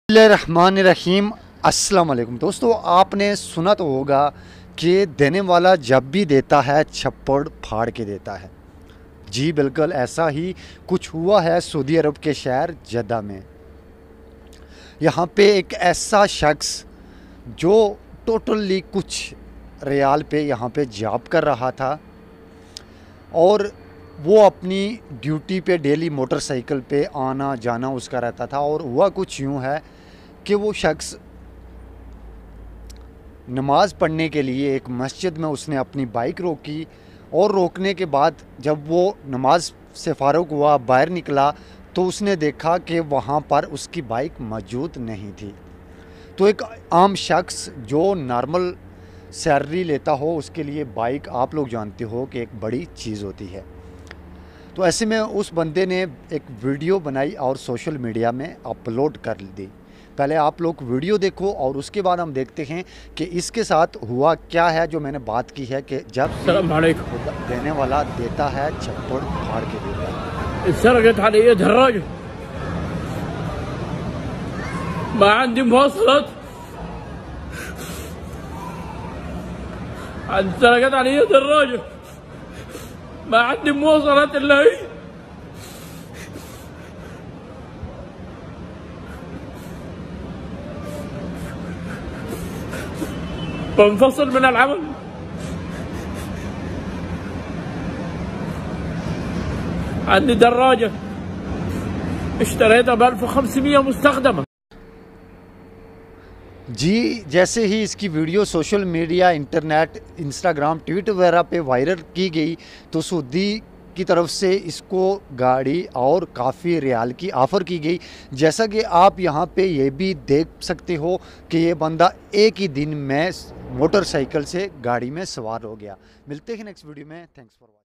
बिस्मिल्लाहिर्रहमानिर्रहीम। अस्सलाम वालेकुम दोस्तों, आपने सुना तो होगा कि देने वाला जब भी देता है छप्पड़ फाड़ के देता है। जी बिल्कुल ऐसा ही कुछ हुआ है सऊदी अरब के शहर जद्दा में। यहाँ पे एक ऐसा शख्स जो टोटली कुछ रियाल पे यहाँ पे जॉब कर रहा था और वो अपनी ड्यूटी पे डेली मोटरसाइकिल पे आना जाना उसका रहता था। और हुआ कुछ यूँ है कि वो शख्स नमाज़ पढ़ने के लिए एक मस्जिद में उसने अपनी बाइक रोकी और रोकने के बाद जब वो नमाज से फ़ारुग हुआ बाहर निकला तो उसने देखा कि वहाँ पर उसकी बाइक मौजूद नहीं थी। तो एक आम शख्स जो नॉर्मल सैलरी लेता हो उसके लिए बाइक आप लोग जानते हो कि एक बड़ी चीज़ होती है। तो ऐसे में उस बंदे ने एक वीडियो बनाई और सोशल मीडिया में अपलोड कर दी। पहले आप लोग वीडियो देखो और उसके बाद हम देखते हैं कि इसके साथ हुआ क्या है। जो मैंने बात की है कि जब देने वाला देता है छप्पड़ फाड़ के देता है। سرقت علي دراجة ما عندي مواصلات سرقت علي دراجة ما عندي مواصلات إلا هي بنفصل من العمل. عندي دراجة اشتريتها ب1500 مستخدمة. जी जैसे ही इसकी video social media internet Instagram tweet वगैरह पे वायरल की गई तो सऊदी की तरफ से इसको गाड़ी और काफ़ी रियाल की ऑफ़र की गई। जैसा कि आप यहाँ पे ये भी देख सकते हो कि ये बंदा एक ही दिन में मोटरसाइकिल से गाड़ी में सवार हो गया। मिलते हैं नेक्स्ट वीडियो में। Thanks for